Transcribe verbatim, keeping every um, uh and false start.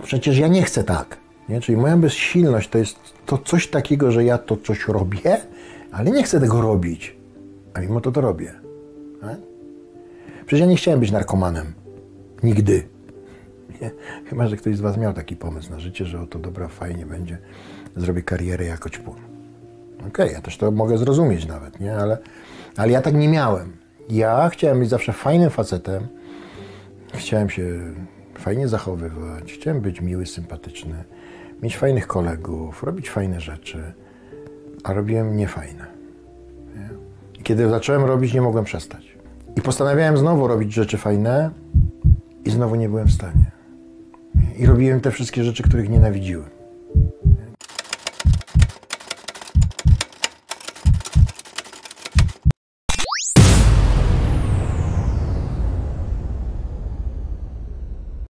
przecież ja nie chcę tak. Nie? Czyli moja bezsilność to jest to coś takiego, że ja to coś robię, ale nie chcę tego robić. A mimo to to robię. Nie? Przecież ja nie chciałem być narkomanem. Nigdy. Nie? Chyba że ktoś z was miał taki pomysł na życie, że oto dobra, fajnie będzie, zrobię karierę jako ćpun. Okej, okay, ja też to mogę zrozumieć nawet, nie? Ale, ale ja tak nie miałem. Ja chciałem być zawsze fajnym facetem. Chciałem się fajnie zachowywać. Chciałem być miły, sympatyczny. Mieć fajnych kolegów, robić fajne rzeczy. A robiłem niefajne. Nie? I kiedy zacząłem robić, nie mogłem przestać. I postanawiałem znowu robić rzeczy fajne i znowu nie byłem w stanie. I robiłem te wszystkie rzeczy, których nienawidziłem.